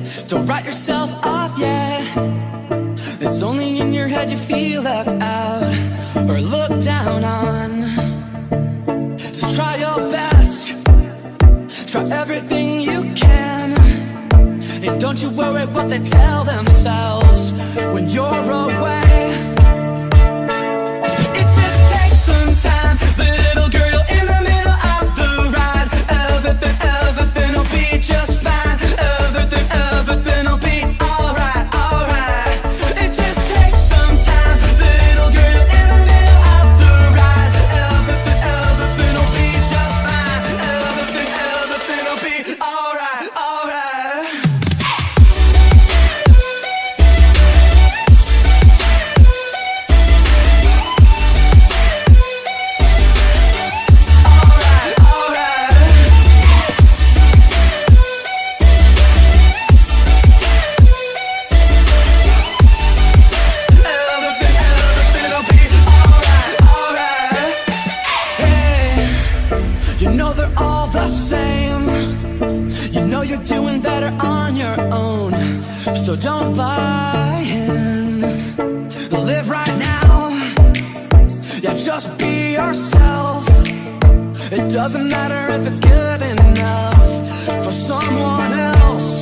Don't write yourself off yet. It's only in your head you feel left out or looked down on. Just try your best, try everything you can, and don't you worry what they tell themselves when you're away. It just takes some time, little girl, you're in the middle of the ride. Everything will be just fine. Everything will be alright, alright. It just takes some time, little girl, you're in the middle of the ride. Everything will be just fine. Everything will be alright, alright. You're doing better on your own, so don't buy in. Live right now, yeah, just be yourself. It doesn't matter if it's good enough for someone else.